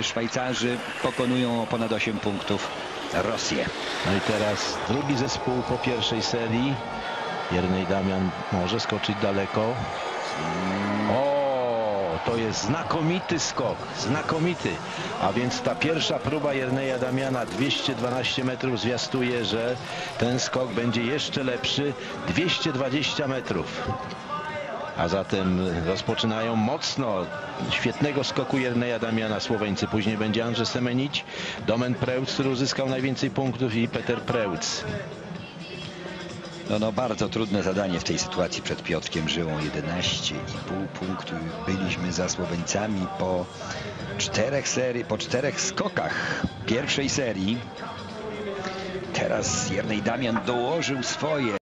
Szwajcarzy pokonują o ponad 8 punktów Rosję. No i teraz drugi zespół po pierwszej serii. Jernej Damian może skoczyć daleko. O, to jest znakomity skok, znakomity. A więc ta pierwsza próba Jerneja Damiana 212 metrów zwiastuje, że ten skok będzie jeszcze lepszy. 220 metrów. A zatem rozpoczynają mocno. Świetnego skoku Jerneja Damiana Słoweńcy. Później będzie Andrzej Semenić, Domen Preutz, który uzyskał najwięcej punktów, i Peter Preutz. No bardzo trudne zadanie w tej sytuacji przed Piotrkiem Żyłą. 11,5 punktu byliśmy za Słoweńcami po 4 skokach pierwszej serii. Teraz Jernej Damian dołożył swoje.